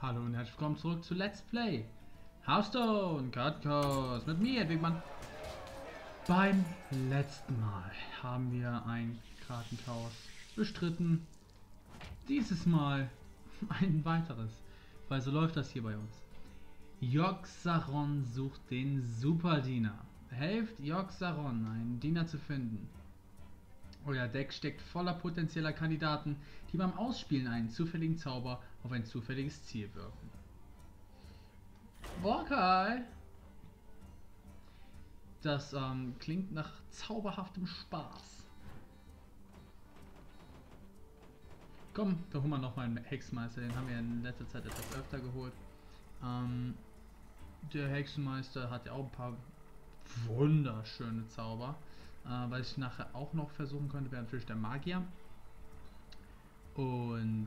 Hallo und herzlich willkommen zurück zu Let's Play Hearthstone Kartenchaos mit mir, Wegmann. Beim letzten Mal haben wir ein Kartenchaos bestritten. Dieses Mal ein weiteres, weil so läuft das hier bei uns. Yogg-Saron sucht den Superdiener. Helft Yogg-Saron, einen Diener zu finden. Euer Deck steckt voller potenzieller Kandidaten, die beim Ausspielen einen zufälligen Zauber auf ein zufälliges Ziel wirken. Okay. Das klingt nach zauberhaftem Spaß. Komm, da holen wir nochmal einen Hexenmeister, den haben wir in letzter Zeit etwas öfter geholt. Der Hexenmeister hat ja auch ein paar wunderschöne Zauber. Was ich nachher auch noch versuchen könnte, wäre natürlich der Magier. Und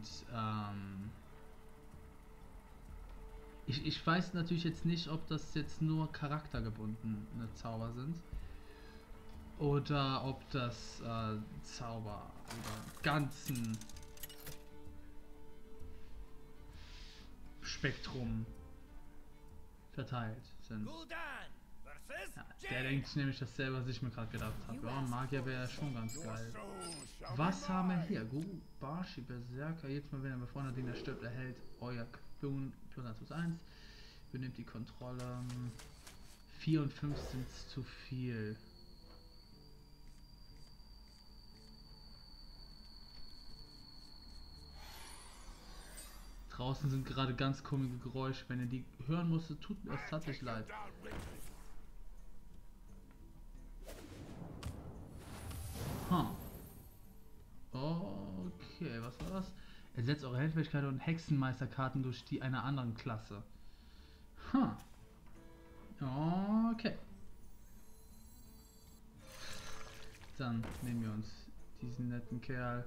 ich weiß natürlich jetzt nicht, ob das jetzt nur charaktergebundene Zauber sind. Oder ob das Zauber über ganzen Spektrum verteilt sind. Ja, der denkt nämlich dasselbe, was ich mir gerade gedacht habe. Ja, Magier wäre ja schon ganz geil. Was haben wir hier? Guru, Barshi, Berserker. Jetzt mal, wenn er befreundet Diener stirbt, erhält euer +1/+1. Übernimmt die Kontrolle. 4 und 5 sind zu viel. Draußen sind gerade ganz komische Geräusche. Wenn ihr die hören musstet, tut mir das tatsächlich leid. Okay, was war das? Ersetzt eure Helferfähigkeit und Hexenmeisterkarten durch die einer anderen Klasse. Okay. Dann nehmen wir uns diesen netten Kerl.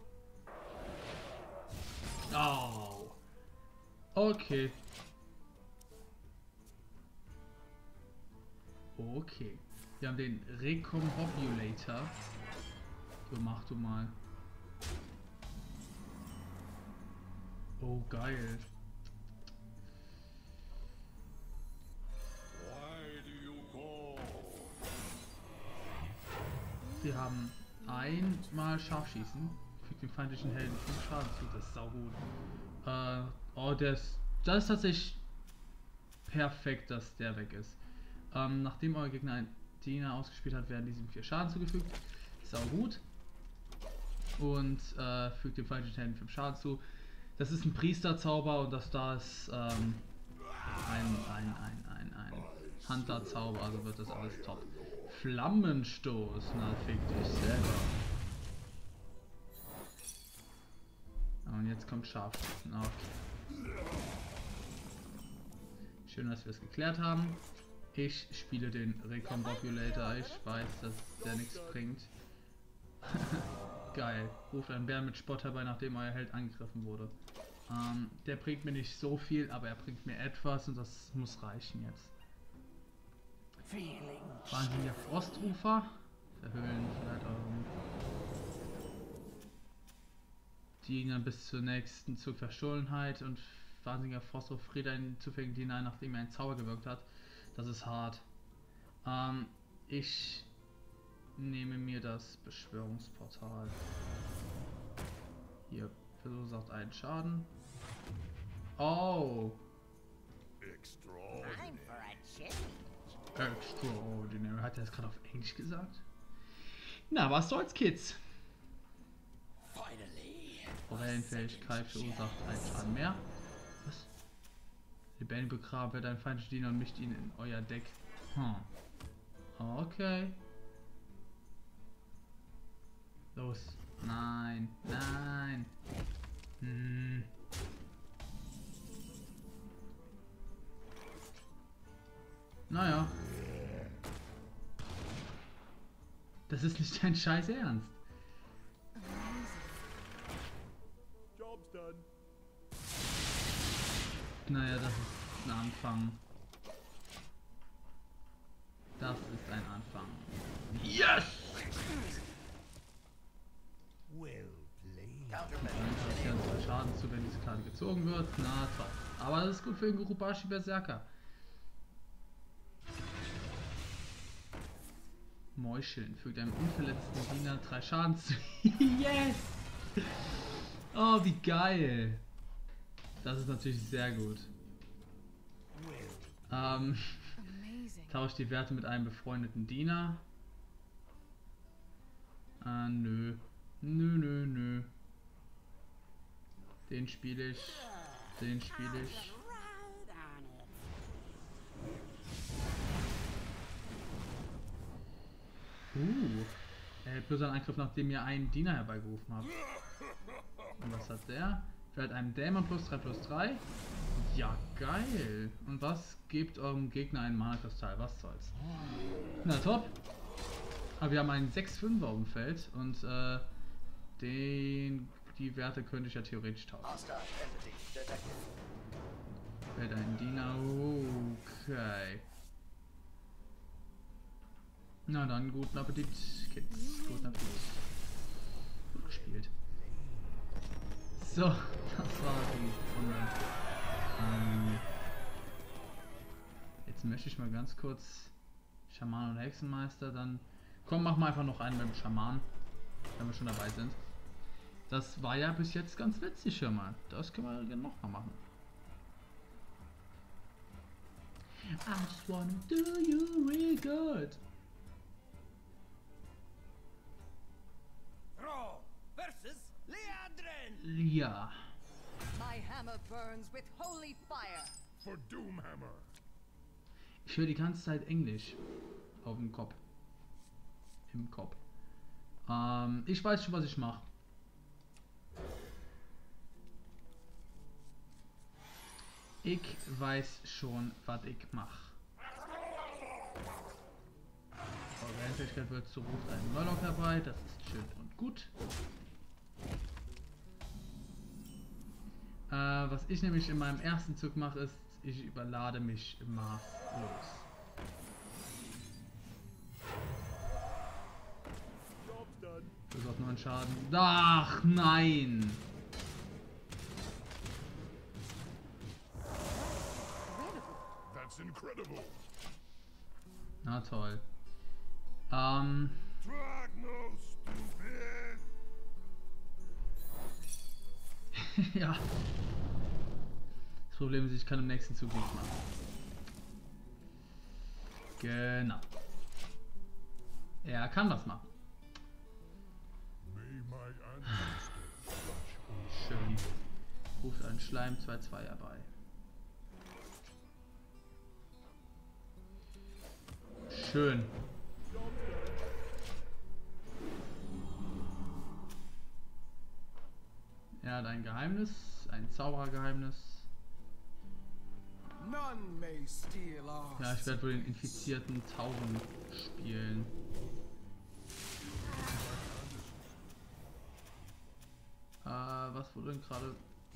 Oh. Okay. Okay. Wir haben den Recombobulator. So, mach du mal. Oh, geil. Wir haben einmal Scharfschießen. Fügt dem feindlichen Helden 5 Schaden zu. Das ist saugut. Oh, das ist tatsächlich perfekt, dass der weg ist. Nachdem euer Gegner einen Diener ausgespielt hat, werden diesem 4 Schaden zugefügt. Saugut. Und fügt dem feindlichen Helden 5 Schaden zu. Das ist ein Priesterzauber und das da ist ein Hunter-Zauber, also wird das alles top. Flammenstoß, na fick dich selber. Und jetzt kommt Scharfschützen. Okay. Schön, dass wir es geklärt haben. Ich spiele den Recombobulator. Ich weiß, dass der nichts bringt. Geil. Ruft einen Bär mit Spott herbei, nachdem euer Held angegriffen wurde. Der bringt mir nicht so viel, aber er bringt mir etwas und das muss reichen jetzt. Wahnsinniger Frostrufer. Verhüllen vielleicht euren Diener bis zur nächsten Zug Verstohlenheit und wahnsinniger Frostrufer friert einen zufälligen Diener ein, nachdem er einen Zauber gewirkt hat. Das ist hart. Ich nehme mir das Beschwörungsportal. Hier verursacht einen Schaden. Oh! Extraordinary. Hat er das gerade auf Englisch gesagt? Na, was soll's, Kids? Forellenfähigkeit verursacht einen Schaden mehr. Was? Lebendig begraben wird ein feindlicher Diener und mischt ihn in euer Deck. Okay. Los. Nein. Nein. Naja. Das ist nicht dein Scheiß Ernst. Naja, das ist ein Anfang. Das ist ein Anfang. Yes! Well played. Dann 2 Schaden zu, wenn diese Karte gezogen wird. Na toll. Aber das ist gut für den Gurubashi Berserker. Mäuscheln fügt einem unverletzten Diener 3 Schaden zu. Yes! Oh, wie geil! Das ist natürlich sehr gut. Tauscht die Werte mit einem befreundeten Diener. Nö. Nö. Den spiele ich. Plus ein Angriff, nachdem ihr einen Diener herbeigerufen habt. Und was hat der? Fällt einem Dämon +3/+3. Ja, geil. Und was gibt eurem Gegner einen Mana-Kristall? Was soll's? Na top. Aber wir haben einen 6/5er auf dem Feld und die Werte könnte ich ja theoretisch tauschen. Fällt ein Diener. Okay. Na dann, guten Appetit, Kids. Guten Appetit. Gut gespielt. So, das war die Runde. Jetzt möchte ich mal ganz kurz Schaman und Hexenmeister dann... Komm, machen wir einfach noch einen beim Schaman, wenn wir schon dabei sind. Das war ja bis jetzt ganz witzig schon mal. Das können wir gerne noch mal machen. I just wanna do you real good. Ja. My hammer burns with holy fire. For Doomhammer. Ich höre die ganze Zeit Englisch auf dem Kopf. Im Kopf. Ich weiß schon, was ich mache. Ich weiß schon, was ich mache. Während wird so ruft ein Murloc herbei. Das ist schön und gut. Was ich nämlich in meinem ersten Zug mache, ist, ich überlade mich maßlos. Das hat nur einen Schaden. Ach nein! That's incredible. Na toll. Drag no stupid. Ja. Das Problem ist, ich kann im nächsten Zug nichts machen. Genau. Er kann was machen. May my ancestors watch over. Schön. Ruft einen Schleim 2/2 herbei. Schön. Er hat ein Geheimnis, ein Zauberergeheimnis. None may steal our Ja, ich werde wohl den infizierten Tauben spielen. Was wurde denn gerade?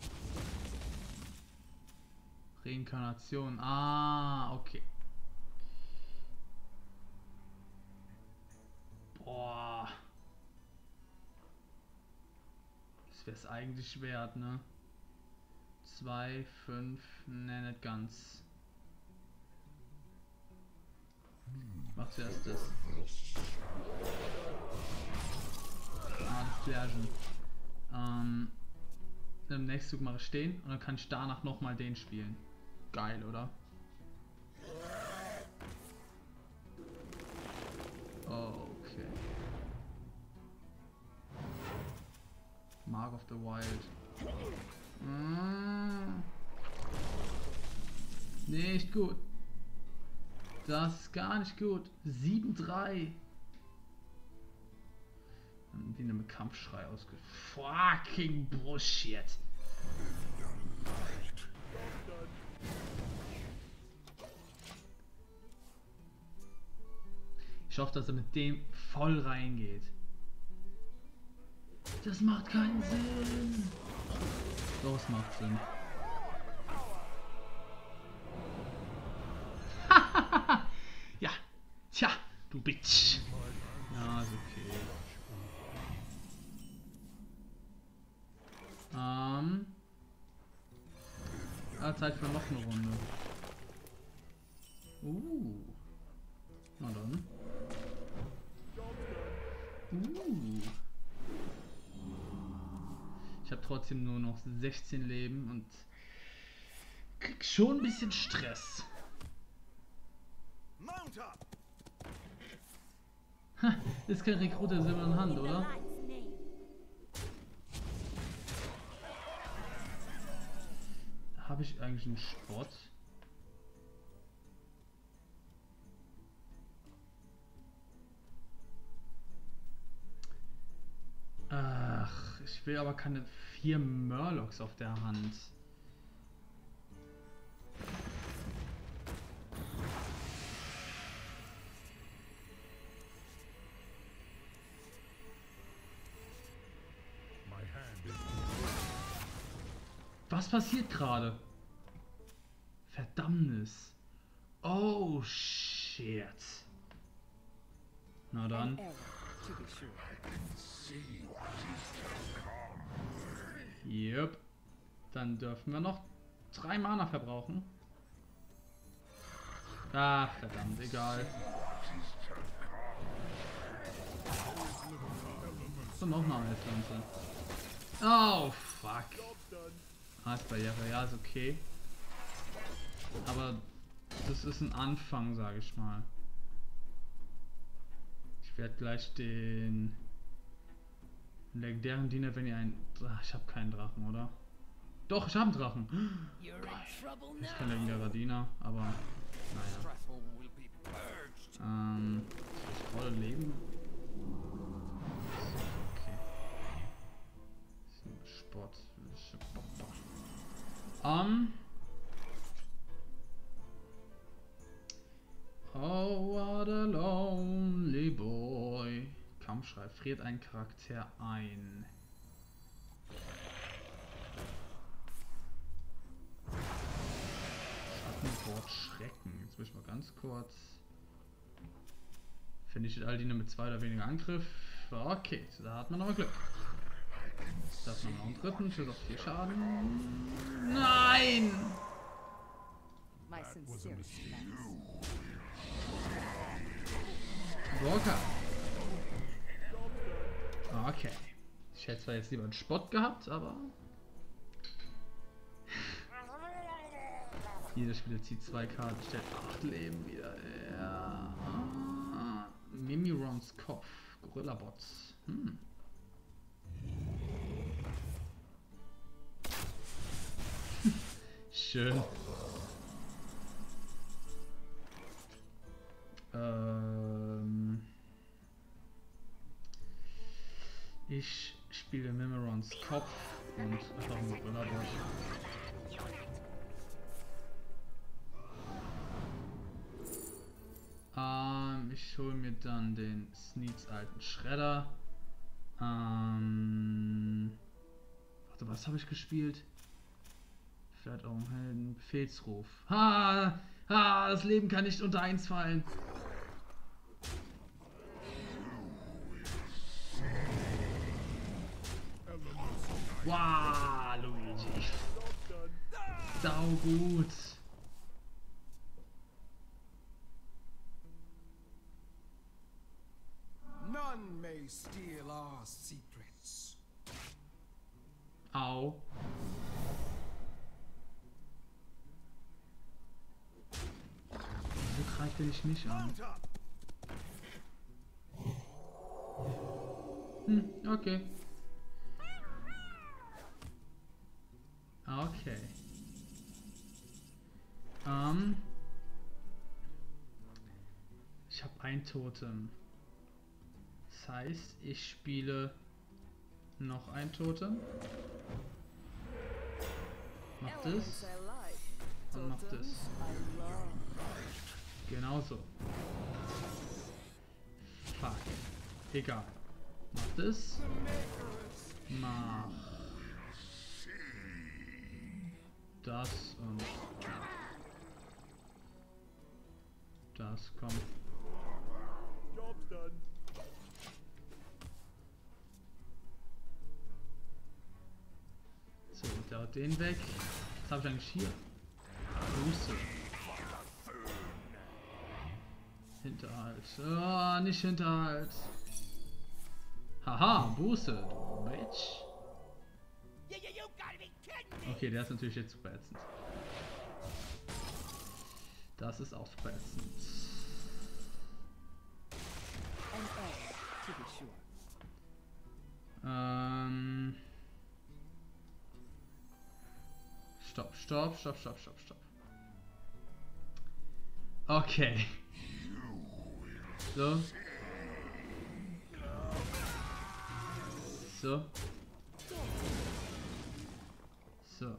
Reinkarnation. Ah, okay. Boah. Das wäre es eigentlich wert, ne? 2, 5, ne, nicht ganz. Mach zuerst das. Das Plärchen. Im nächsten Zug mache ich stehen und dann kann ich danach nochmal den spielen. Geil, oder? Okay. Mark of the Wild. Nicht gut. Das ist gar nicht gut. 7-3. Die mit Kampfschrei ausge... Fucking Bullshit. Ich hoffe, dass er mit dem voll reingeht. Das macht keinen Sinn. Doch, es macht Sinn. Ja, tja, du Bitch. Ja, ist okay. Zeit für noch eine Runde. Na dann. Ich habe trotzdem nur noch 16 Leben und krieg schon ein bisschen Stress. Mount up! Ha, ist kein Rekruter Silber in Hand, oder? Habe ich eigentlich einen Spot? Ach, ich will aber keine 4 Murlocs auf der Hand. Was passiert gerade? Verdammnis. Oh, shit. Na dann. Yep. Dann dürfen wir noch 3 Mana verbrauchen. Ach, verdammt, egal. So, noch eine Pflanze. Oh, fuck. Barriere, ja, ist okay. Aber das ist ein Anfang, sage ich mal. Ich werde gleich den legendären Diener, wenn ihr einen... Ach, ich habe keinen Drachen, oder? Doch, ich habe einen Drachen. Geil. Ist kein legendärer Diener, aber naja. Ich volle Leben. Okay. Das ist ein Sport. Oh, what a lonely boy. Kampfschrei. Friert einen Charakter ein. Schattenwort Schrecken. Jetzt will ich mal ganz kurz. Vernichtet all die mit 2 oder weniger Angriff. Okay, da hat man aber Glück. Da hat man noch einen dritten. Tschüss auf 4 Schaden. Nein! Walker. Okay. Ich hätte zwar jetzt lieber einen Spott gehabt, aber... Jeder Spieler zieht 2 Karten, stellt 8 Leben wieder. Ja. Mimirons Kopf. Gorilla-Bots. Schön. Ich spiele Mimirons Kopf und einfach einen Gorilla-Bot. Ich hole mir dann den Sneeds alten Schredder. Warte, was habe ich gespielt? Vielleicht auch einen Helden. Befehlsruf. Das Leben kann nicht unter 1 fallen. Wow, Luigi. Sau gut. None may steal our secrets. Au. Wieso greift er dich nicht an? Okay. Okay. Ich habe ein Totem. Das heißt, ich spiele noch ein Totem. Mach das. Und mach das. Genauso. Fuck. Egal. Mach das. Mach das und das kommt. So, der hat den weg. Was habe ich eigentlich hier? Buße. Hinterhalt. Oh, nicht Hinterhalt. Haha, Buße, du Bitch. Okay, der ist natürlich jetzt super ätzend. Das ist auch super ätzend. Stopp. Okay. So. So. So.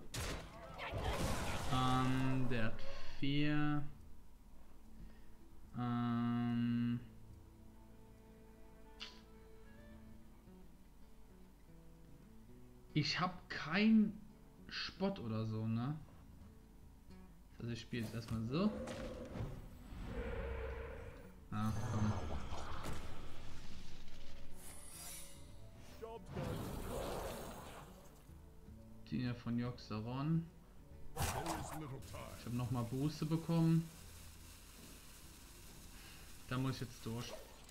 Der hat 4. Ich habe keinen Spott oder so, ne? Also ich spiele jetzt erstmal so. Ah, komm. Diener von Joxeron. Ich habe nochmal Buße bekommen. Da muss ich jetzt durch.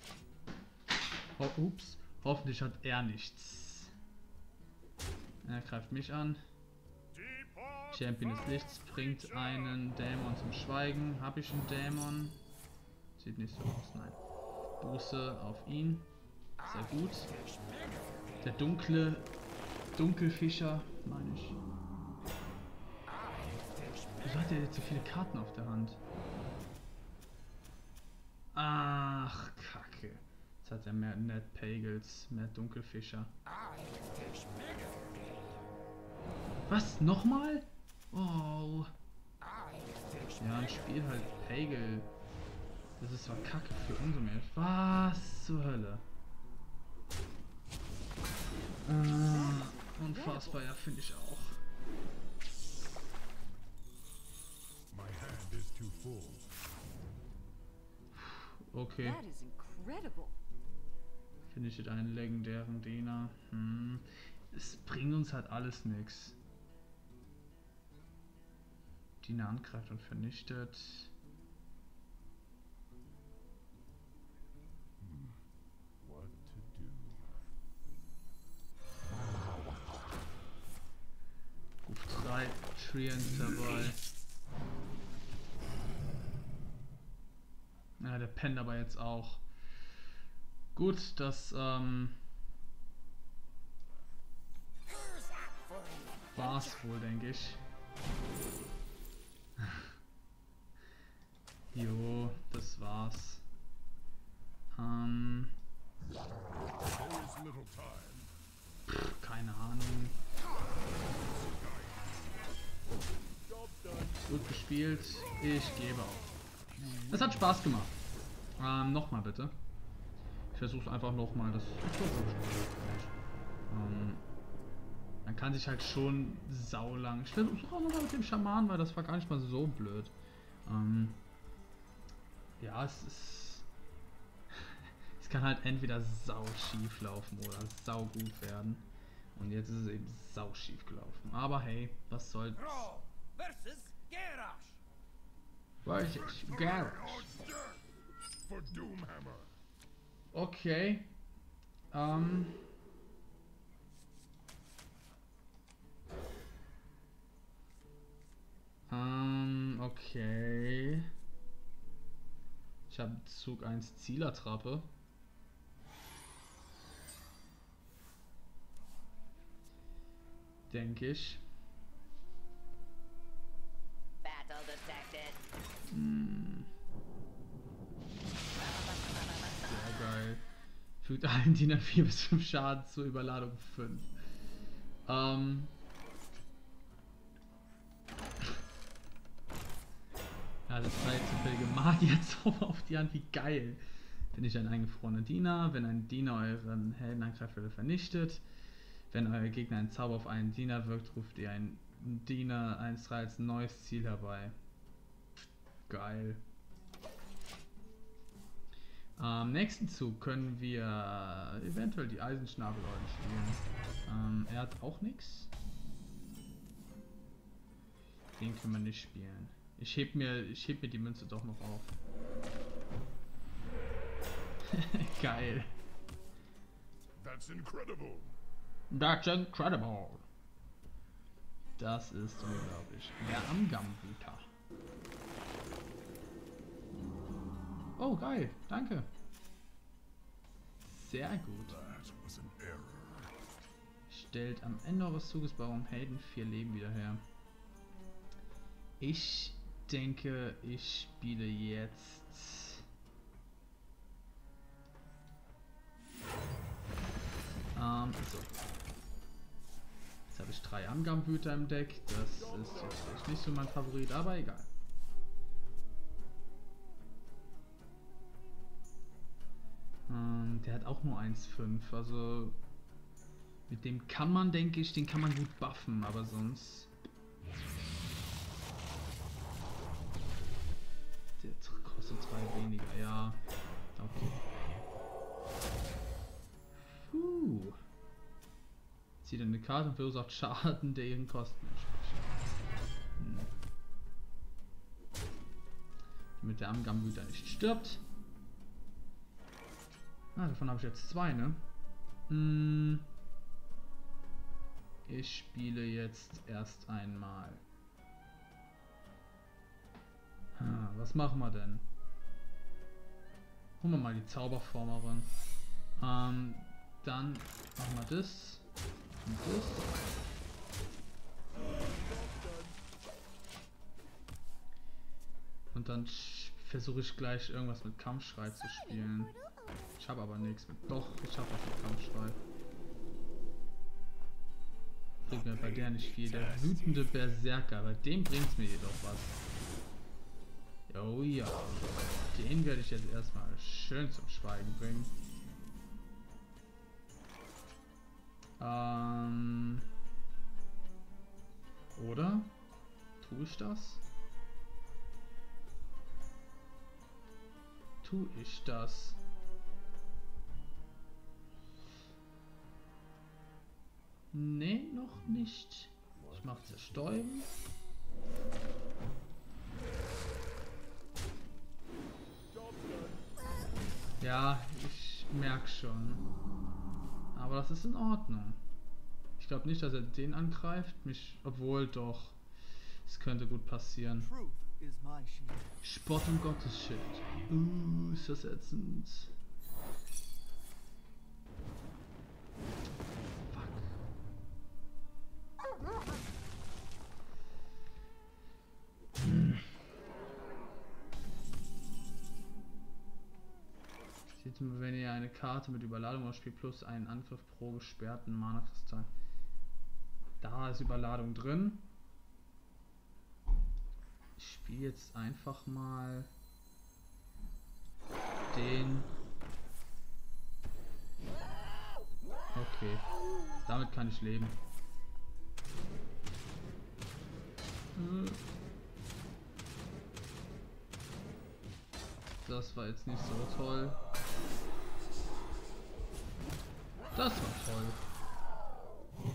Ups. Hoffentlich hat er nichts. Er greift mich an. Champion des Lichts bringt einen Dämon zum Schweigen. Habe ich einen Dämon? Sieht nicht so aus, nein. Buße auf ihn. Sehr gut. Der Dunkelfischer, meine ich. Wieso hat er jetzt so viele Karten auf der Hand? Ach, Kacke. Jetzt hat er mehr Ned Pagels, mehr Dunkelfischer. Was? Nochmal? Oh. Ja, ein Spiel halt Pagel. Das ist zwar Kacke für umso mehr. Was zur Hölle? Unfassbar, ja, finde ich auch. Okay. Finde ich einen legendären Diener. Es bringt uns halt alles nichts. Diener angreift und vernichtet. Ruf 3 Treant dabei. Ja, der pennt aber jetzt auch. Gut, das war's wohl, denke ich. Jo, das war's. Keine Ahnung. Gut gespielt. Ich gebe auf. Es hat Spaß gemacht. Nochmal bitte. Ich versuche einfach nochmal. Das man kann sich halt schon saulang. Ich versuche auch nochmal mit dem Schaman, weil das war gar nicht mal so blöd. Ja, es kann halt entweder sau schief laufen oder sau gut werden. Und jetzt ist es eben sau schief gelaufen. Aber hey, was soll's. Versus Garrosh. Okay. Okay. Ich habe Zug 1 Zielertrappe. Denke ich. Sehr geil. Fügt allen Dienern 4 bis 5 Schaden zur Überladung 5. Ja, das war jetzt zufällige Magierzauber auf die Hand, wie geil. Finde ich ein eingefrorener Diener. Wenn ein Diener euren Helden angreift oder vernichtet. Wenn euer Gegner einen Zauber auf einen Diener wirkt, ruft ihr einen Diener 1-3 als neues Ziel herbei. Geil. Am nächsten Zug können wir eventuell die Eisenschnabelleute spielen. Er hat auch nichts. Den können wir nicht spielen. Ich heb mir die Münze doch noch auf. Geil. That's incredible. That's incredible. Das ist unglaublich. Der Amgam-Wüter. Oh, geil. Danke. Sehr gut. That was an error. Stellt am Ende eures Zuges bei eurem Helden 4 Leben wieder her. Ich denke, ich spiele jetzt... so. Jetzt habe ich 3 Amgam-Wüter im Deck. Das ist jetzt vielleicht nicht so mein Favorit, aber egal. Der hat auch nur 1,5, also mit dem kann man, denke ich, den kann man gut buffen, aber sonst... Der kostet 3 weniger, ja. Okay. Zieht eine Karte und verursacht Schaden, der ihren Kosten entspricht. Damit der Amgam-Wüter nicht stirbt. Ah, davon habe ich jetzt 2, ne? Ich spiele jetzt erst einmal. Was machen wir denn? Holen wir mal die Zauberformerin. Dann machen wir das. Und das. Und dann versuche ich gleich irgendwas mit Kampfschrei zu spielen. Ich habe aber nichts mit. Doch, ich habe was mit Kampfschrei. Bringt mir bei der nicht viel. Der wütende Berserker, bei dem bringt es mir jedoch was. Oh ja. Den werde ich jetzt erstmal schön zum Schweigen bringen. Oder? Tue ich das? Tue ich das? Nee, noch nicht. Ich mache Zerstäuben. Ja, ich merke schon. Aber das ist in Ordnung. Ich glaube nicht, dass er den angreift. Mich, obwohl doch. Es könnte gut passieren. Spott und Gottesschild. Ist das ätzend. Wenn ihr eine Karte mit Überladung ausspielt, plus einen Angriff pro gesperrten Mana-Kristall. Da ist Überladung drin. Ich spiele jetzt einfach mal den. Okay, damit kann ich leben. Das war jetzt nicht so toll. Das war toll.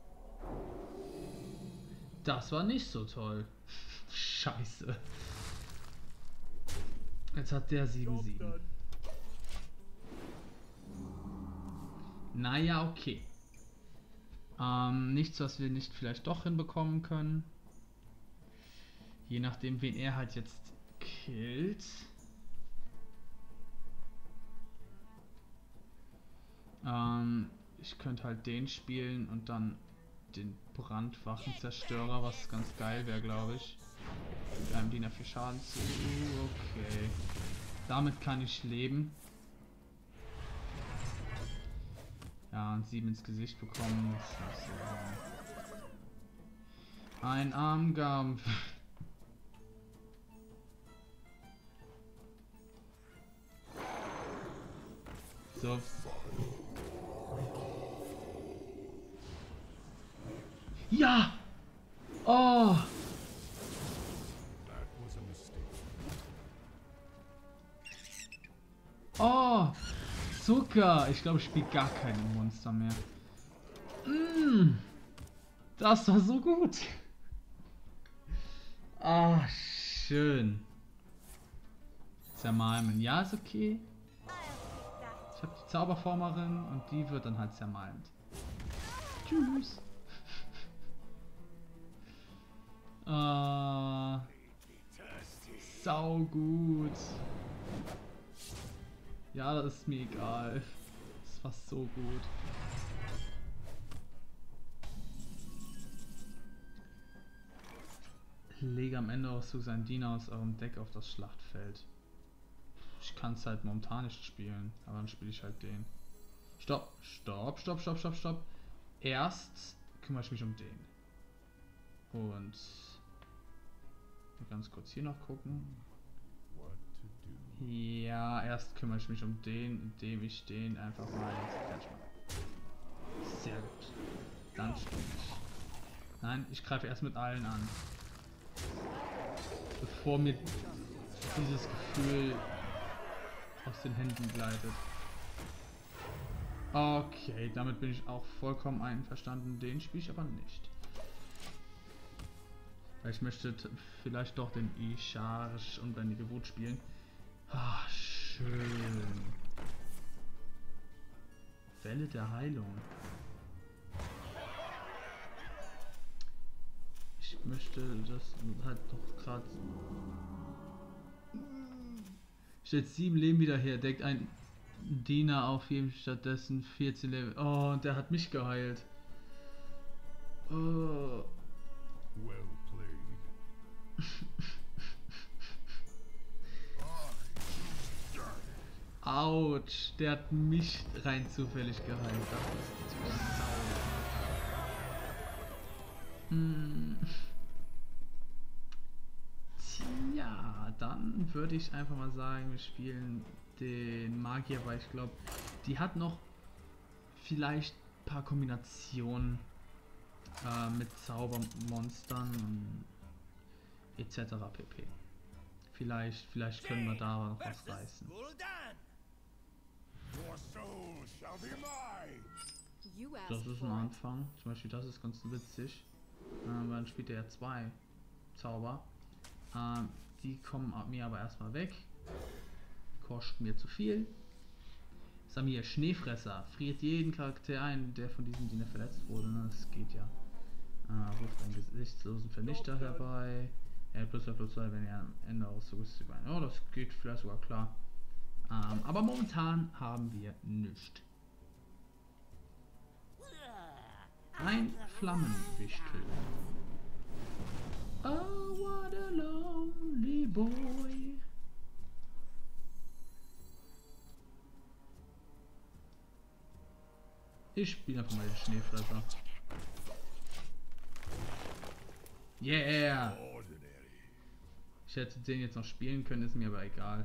Das war nicht so toll. Scheiße. Jetzt hat der 7-7. Naja, okay. Nichts, was wir nicht vielleicht doch hinbekommen können. Je nachdem, wen er halt jetzt killt. Ich könnte halt den spielen und dann den Brandwachenzerstörer, was ganz geil wäre, glaube ich. Mit einem Diener 4 Schaden zu. Okay. Damit kann ich leben. Ja, und 7 ins Gesicht bekommen. Ein Amgam. So. Ja! Oh! Oh! Zucker! Ich glaube, ich spiele gar keine Monster mehr. Das war so gut! Ah, schön. Zermalmen. Ja, ist okay. Ich habe die Zauberformerin und die wird dann halt zermalmt. Tschüss. Sau gut. Ja, das ist mir egal. Das ist fast so gut. Lege am Ende auch so seinen Diener aus eurem Deck auf das Schlachtfeld. Ich kann es halt momentan nicht spielen, aber dann spiele ich halt den. Stopp. Erst kümmere ich mich um den. Und ganz kurz hier noch gucken. Ja, erst kümmere ich mich um den, indem ich den einfach mal jetzt fertig mache. Sehr gut. Dann spiele ich. Nein, ich greife erst mit allen an. Bevor mir dieses Gefühl aus den Händen gleitet. Okay, damit bin ich auch vollkommen einverstanden. Den spiele ich aber nicht. Weil ich möchte vielleicht doch den Icharge unbändige Wut spielen. Ah, schön. Welle der Heilung. Ich möchte das halt doch gerade. Stellt 7 Leben wieder her, deckt ein Diener auf jedem stattdessen 14 Leben. Oh, und der hat mich geheilt. Oh. Well played. Autsch, der hat mich rein zufällig geheilt. Das ist natürlich sauer. Tja, dann würde ich einfach mal sagen, wir spielen den Magier, weil ich glaube, die hat noch vielleicht ein paar Kombinationen mit Zaubermonstern etc. pp. Vielleicht können wir da noch was reißen. Your soul shall be mine. You Das asked ist ein for it. Anfang. Zum Beispiel das ist ganz witzig. Dann spielt er ja 2 Zauber. Die kommen mir aber erstmal weg. Kostet mir zu viel. Samir, Schneefresser. Friert jeden Charakter ein, der von diesem Diener verletzt wurde. Ne? Das geht ja. Ruft einen gesichtslosen Vernichter herbei. Ja, +2, wenn er am Ende aus so ist. Ja, das geht vielleicht sogar klar. Aber momentan haben wir nichts. Ein Flammenwichtel. Oh, what a lonely boy. Ich spiele einfach mal den Schneefresser. Yeah! Ordinary. Ich hätte den jetzt noch spielen können, ist mir aber egal.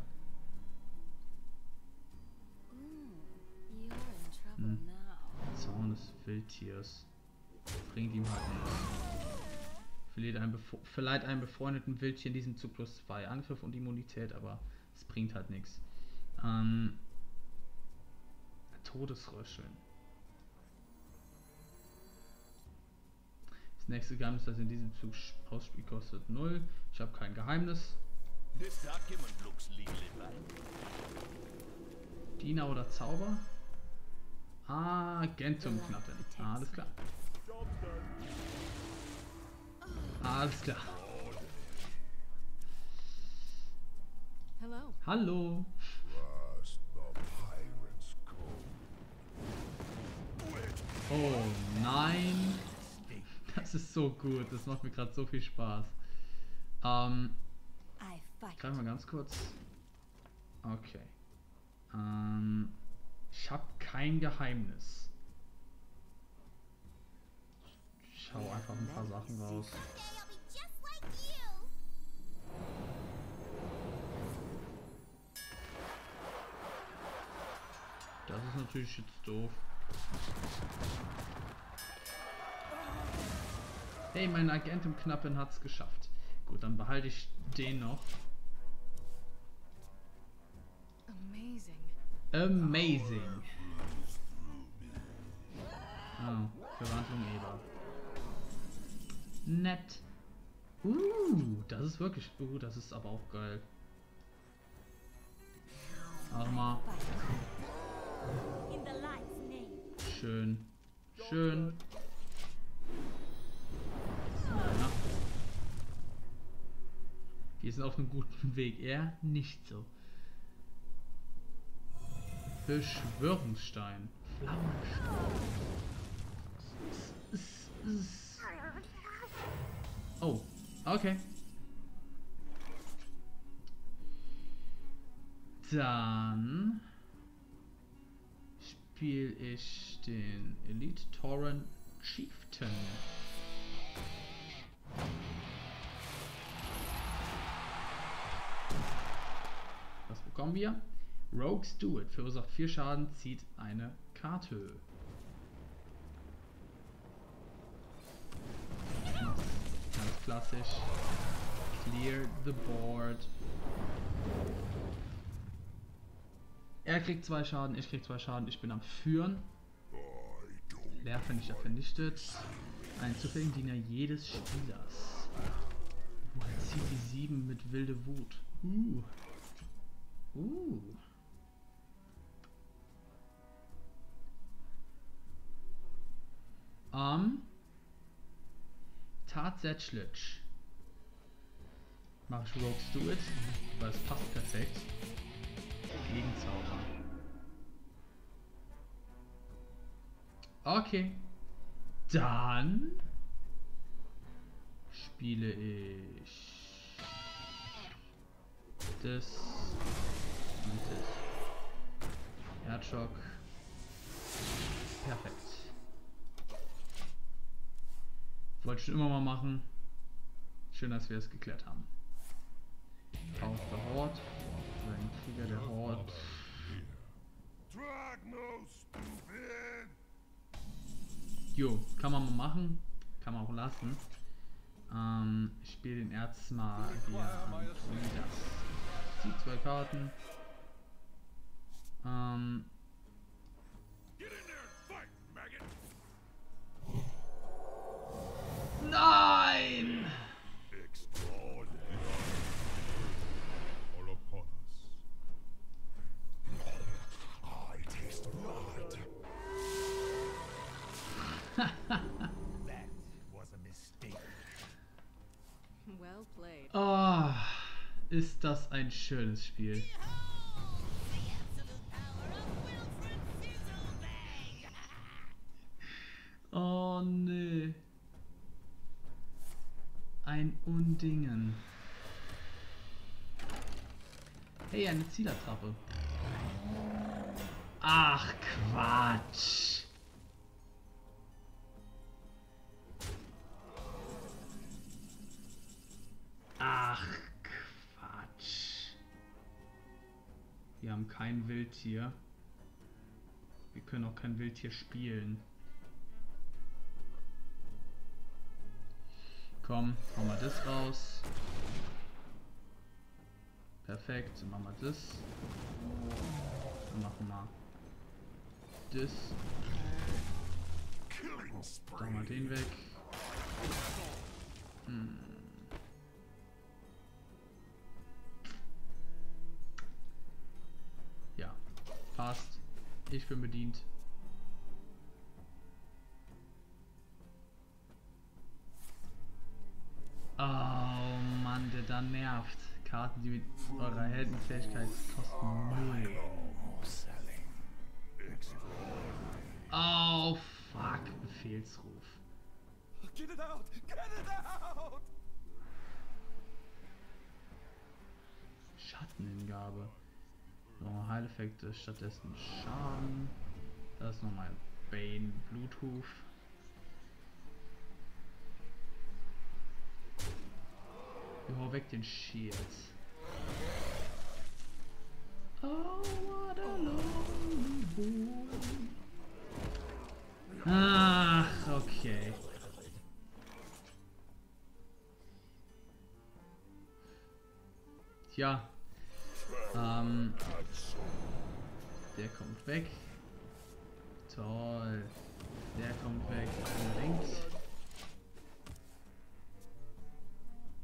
You're in trouble now. Zaun des Wildtiers. Bringt ihm halt nichts. Verleiht einem befreundeten Wildtier in diesem Zug +2 Angriff und Immunität, aber es bringt halt nichts. Todesröcheln. Das nächste Geheimnis, das in diesem Zug ausspielt, kostet 0. Ich habe kein Geheimnis. This document looks legally valid. Diener oder Zauber? Gentum-Knappe. Alles klar. Alles klar. Hello. Hallo. Trust the pirate's code. Oh nein. Das ist so gut. Das macht mir gerade so viel Spaß. I fight. Greifen wir ganz kurz. Okay. Ich habe kein Geheimnis. Ich hau einfach ein paar Sachen raus. Das ist natürlich jetzt doof. Hey, mein Agentenknappen hat's geschafft. Gut, dann behalte ich den noch. Amazing. Amazing. Oh, Verwandlung Eber. Nett. Das ist wirklich... das ist aber auch geil. Warte mal. In the light's name. Schön. Schön. Ja. Wir sind auf einem guten Weg. Er nicht so. Beschwörungsstein. Flammenstein. Oh, okay. Dann spiele ich den Elite Tauren Chieftain. Was bekommen wir? Rogues Do It. Verursacht 4 Schaden, zieht eine Karte. Ganz klassisch. Clear the board. Er kriegt 2 Schaden, ich krieg 2 Schaden, ich bin am Führen. Leervernichter vernichtet. Einen zufälligen Diener jedes Spielers. Er zieht die 7 mit wilde Wut. Tatsächlich mache ich Rogues Do It, weil es passt perfekt. Gegenzauber. Okay. Dann spiele ich das und das. Herzog. Perfekt. Wollte ich schon immer mal machen. Schön, dass wir es geklärt haben. Auf der Horde. Ein Krieger der Horde. Jo, kann man mal machen. Kann man auch lassen. Ich spiele den Erzmagier an. Das. Zieht 2 Karten. Nein! All upon us. I taste blood. That was a mistake. Well played. Oh, ist das ein schönes Spiel. Oh nee. Ein Undingen. Hey, eine Zielertrappe. Ach, Quatsch. Ach, Quatsch. Wir haben kein Wildtier. Wir können auch kein Wildtier spielen. Komm, machen wir das raus. Perfekt, dann machen wir das. Dann machen wir das. Dann machen wir den weg. Ja, passt. Ich bin bedient. Oh Mann, der da nervt. Karten, die mit eurer Heldenfähigkeit kosten 0. Oh fuck, Befehlsruf. Get it out! Get it out! Schattenhingabe. Nochmal Heileffekte, stattdessen Schaden. Das ist nochmal Bane, Bluthuf. Hau weg den Shield. Oh, what a lonely boy. Ach, okay. Tja. Der kommt weg. Toll. Der kommt weg. Unbedingt.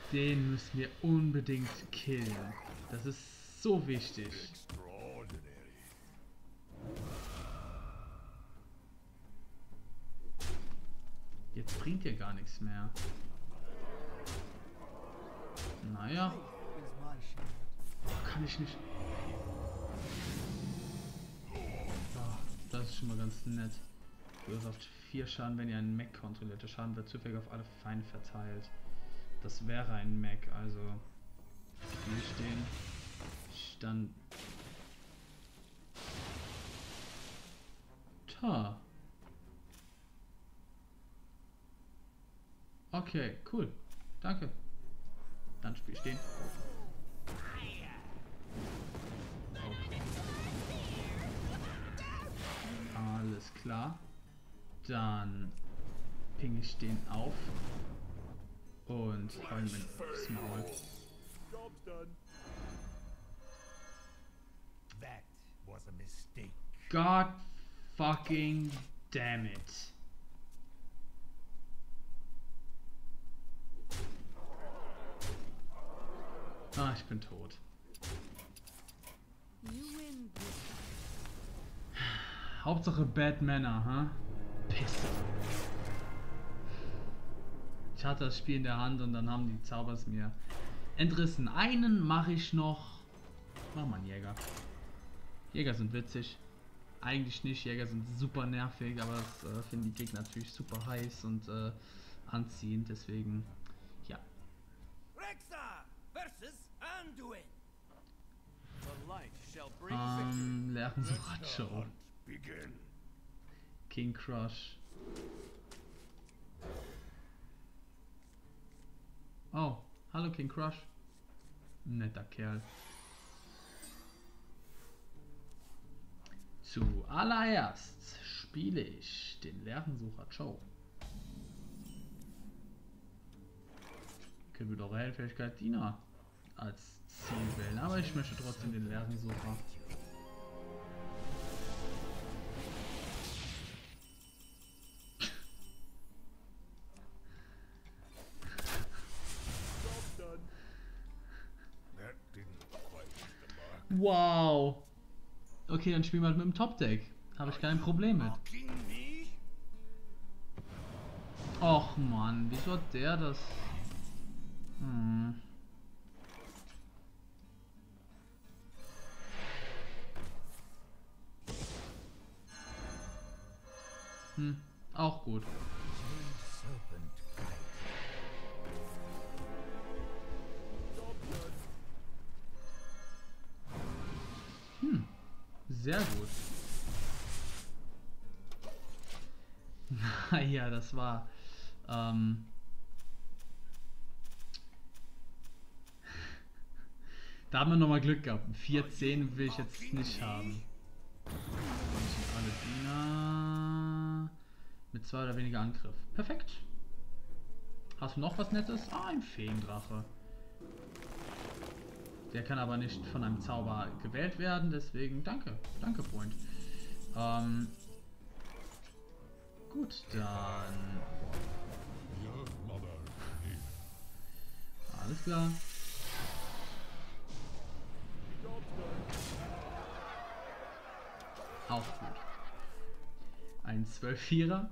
Den müssen wir unbedingt killen. Das ist so wichtig. Extraordinary. Jetzt bringt ihr gar nichts mehr. Naja. Kann ich nicht. So, das ist schon mal ganz nett. Du hast 4 Schaden, wenn ihr einen Mech kontrolliert. Der Schaden wird zufällig auf alle Feinde verteilt. Das wäre ein Mech, also hier stehen. Stand. Ta. Okay, cool. Danke. Dann Spiel stehen. Okay. Alles klar. Dann ping ich den auf und hau ihm ins Maul. Job's done. That was a mistake. God fucking damn it. Ah, ich bin tot. You win this. Hauptsache Bad Männer, ha? Pisse. Ich hatte das Spiel in der Hand und dann haben die Zaubers mir entrissen. Einen mache ich noch. Mach mal einen Jäger. Jäger sind witzig. Eigentlich nicht. Jäger sind super nervig, aber das finden die Gegner natürlich super heiß und anziehend. Deswegen, ja. Rexa versus Anduin. The light shall bring victory. Lerchensucher Begin. King Crush. Oh, hallo King Crush. Netter Kerl. Zuallererst spiele ich den Lerchensucher Joe. Können wir doch Heldenfähigkeit Dina als Ziel wählen, aber ich möchte trotzdem den Lerchensucher. Job's done. That didn't quite hit the mark. Wow. Okay, dann spielen wir halt mit dem Top-Deck. Habe ich kein Problem mit. Mocking me? Och Mann, wieso hat der das? Hm. Auch gut. Serpent kite. Sehr gut. Naja, das war. Da haben wir nochmal Glück gehabt. 4-10 will ich jetzt nicht haben. Alle Diener mit 2 oder weniger Angriff. Perfekt. Hast du noch was Nettes? Ah, ein Feendrache. Der kann aber nicht von einem Zauber gewählt werden, deswegen danke. Danke, Freund. Gut, dann. Your mother. Alles klar. Auch gut. Ein 12-4er.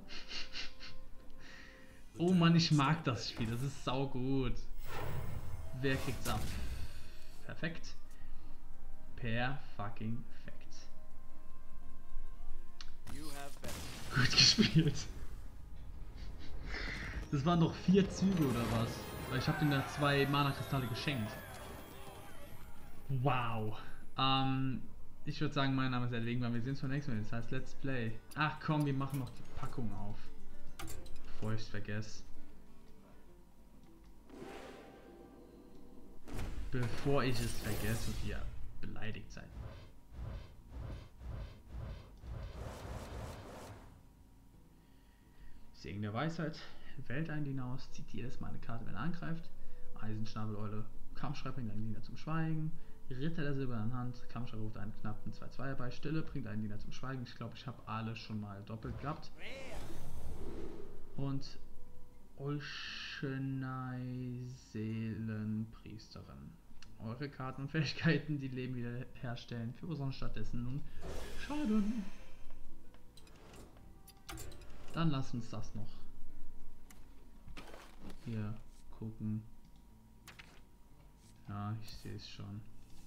Oh Mann, ich mag das Spiel. Das ist sau gut. Wer kriegt's ab? Perfekt. Perfekt. You have better. Gut gespielt. Das waren doch 4 Züge oder was? Weil ich habe ihm da 2 Mana-Kristalle geschenkt. Wow. Ich würde sagen, mein Name ist Erlegen, weil wir sehen uns beim nächsten Mal. Das heißt Let's Play. Ach komm, wir machen noch die Packung auf. Bevor ich es vergesse. Bevor ich es vergesse und ihr beleidigt seid. Segen der Weisheit. Wählt einen Diener aus, zieht jedes Mal eine Karte, wenn er angreift. Eisenschnabeleule, Kampfschreiber bringt einen Diener zum Schweigen. Ritter der silbernen Hand, Kampfschreiber ruft einen knappen 2-2 herbei. Stille bringt einen Diener zum Schweigen. Ich glaube, ich habe alle schon mal doppelt gehabt. Und Olschenei Seelenpriesterin. Eure Karten und Fähigkeiten, die Leben wiederherstellen, verursachen stattdessen nun Schaden. Dann lasst uns das noch hier gucken. Ja, ich sehe es schon.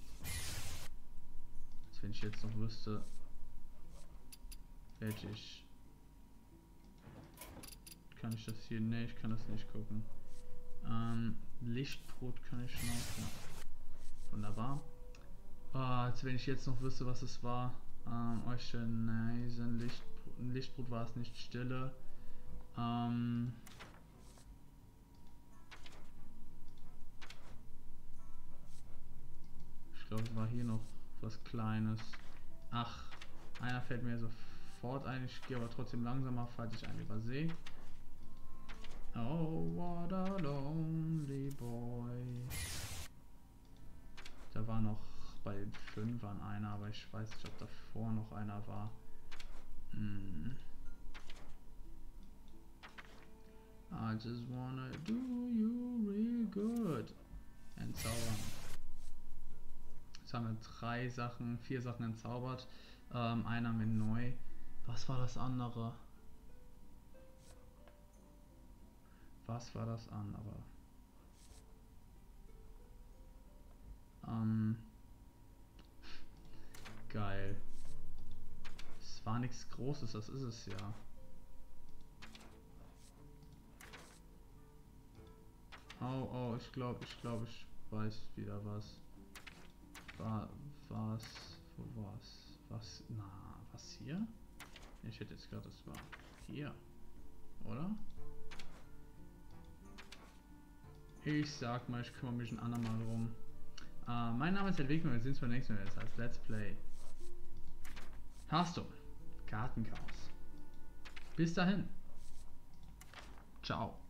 Als wenn ich jetzt noch wüsste, welche ich... Kann ich das hier? Ne, ich kann das nicht gucken. Lichtbrot kann ich noch. Ja. Wunderbar. Als wenn ich jetzt noch wüsste, was es war. Lichtbrot war es nicht. Stille. Ich glaube, es war hier noch was Kleines. Ach, einer fällt mir sofort ein. Ich gehe aber trotzdem langsamer, falls ich einen übersehe. Oh, what a lonely boy. Da war noch bei den 5ern einer, aber ich weiß nicht, ob davor noch einer war. I just wanna do you real good. Entzaubern. Jetzt haben wir 4 Sachen entzaubert. Einer mit neu. Was war das andere? Was war das andere? Geil. Es war nichts Großes, das ist es ja. Oh, ich glaube, ich weiß wieder was. Was hier? Ich hätte jetzt gedacht, das war hier. Oder? Ich sag mal, ich kümmere mich ein andermal drum. Mein Name ist Entwickler und wir sehen uns beim nächsten Mal. Das heißt Let's Play Hearthstone Kartenchaos. Bis dahin. Ciao.